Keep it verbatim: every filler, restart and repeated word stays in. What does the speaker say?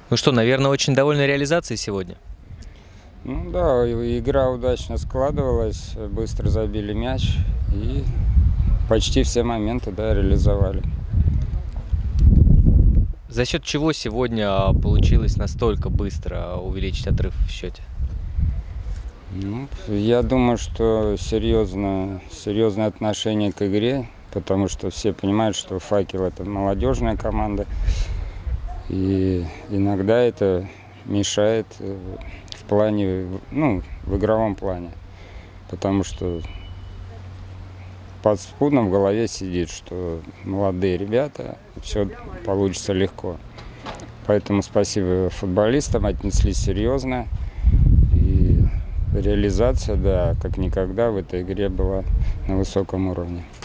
Ну что, наверное, очень довольны реализацией сегодня? Ну да, и- игра удачно складывалась, быстро забили мяч и почти все моменты, да, реализовали. За счет чего сегодня получилось настолько быстро увеличить отрыв в счете? Ну, я думаю, что серьезно, серьезное отношение к игре, потому что все понимают, что «Факел» — это молодежная команда, и иногда это мешает э, в плане, ну, в игровом плане, потому что подспудно в голове сидит, что молодые ребята, все получится легко. Поэтому спасибо футболистам, отнеслись серьезно. И реализация, да, как никогда в этой игре была на высоком уровне.